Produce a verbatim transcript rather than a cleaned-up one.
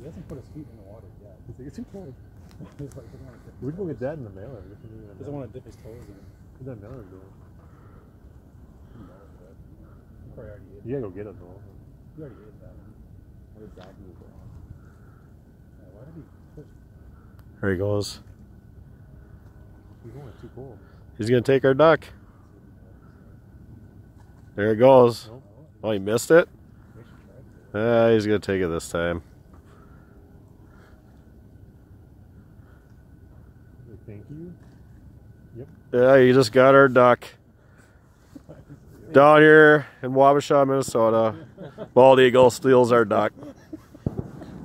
He hasn't put his feet in the water yet. He's like, it's too cold. He's like, doesn't want to dip his We'd go toes. get that in the mailer. Doesn't want to dip his toes in it. What's that mailer doing? Who knows, but he probably already ate it. You gotta go get it though. He already ate that one. What exactly was going on? Yeah, why did he push? There he goes. He's going too cold. He's gonna take our duck. There it goes. Nope. Oh, he missed it? Yeah, he's gonna take it this time. Thank you. Yep. Yeah, you just got our duck. Down here in Wabasha, Minnesota, bald eagle steals our duck.